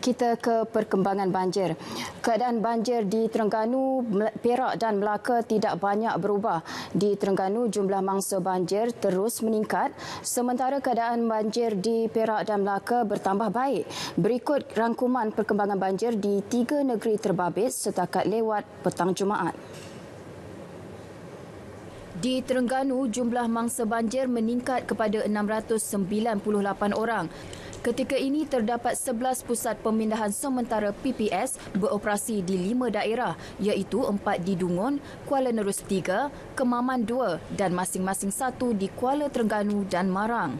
Kita ke perkembangan banjir. Keadaan banjir di Terengganu, Perak dan Melaka tidak banyak berubah. Di Terengganu, jumlah mangsa banjir terus meningkat, sementara keadaan banjir di Perak dan Melaka bertambah baik. Berikut rangkuman perkembangan banjir di 3 negeri terbabit setakat lewat petang Jumaat. Di Terengganu, jumlah mangsa banjir meningkat kepada 698 orang. Ketika ini terdapat 11 pusat pemindahan sementara PPS beroperasi di 5 daerah iaitu 4 di Dungun, Kuala Nerus 3, Kemaman 2 dan masing-masing 1 di Kuala Terengganu dan Marang.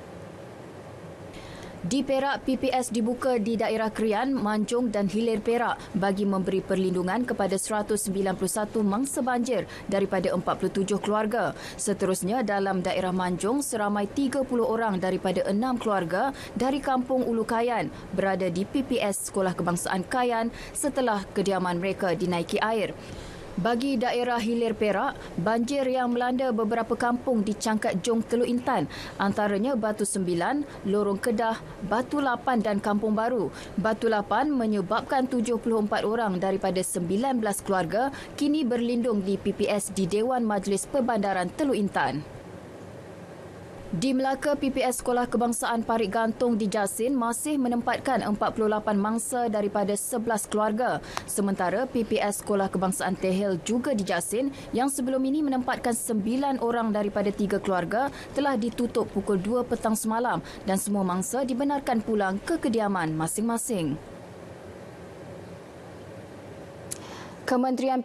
Di Perak, PPS dibuka di daerah Krian, Manjung dan Hilir Perak bagi memberi perlindungan kepada 191 mangsa banjir daripada 47 keluarga. Seterusnya, dalam daerah Manjung, seramai 30 orang daripada 6 keluarga dari kampung Ulu Kayan berada di PPS Sekolah Kebangsaan Kayan setelah kediaman mereka dinaiki air. Bagi daerah Hilir Perak, banjir yang melanda beberapa kampung di Cangkat Jong Teluk Intan, antaranya Batu 9, Lorong Kedah, Batu 8 dan Kampung Baru. Batu 8 menyebabkan 74 orang daripada 19 keluarga kini berlindung di PPS di Dewan Majlis Perbandaran Teluk Intan. Di Melaka, PPS Sekolah Kebangsaan Parit Gantung di Jasin masih menempatkan 48 mangsa daripada 11 keluarga. Sementara PPS Sekolah Kebangsaan Tehil juga di Jasin yang sebelum ini menempatkan 9 orang daripada 3 keluarga telah ditutup pukul 2 petang semalam dan semua mangsa dibenarkan pulang ke kediaman masing-masing. Kementerian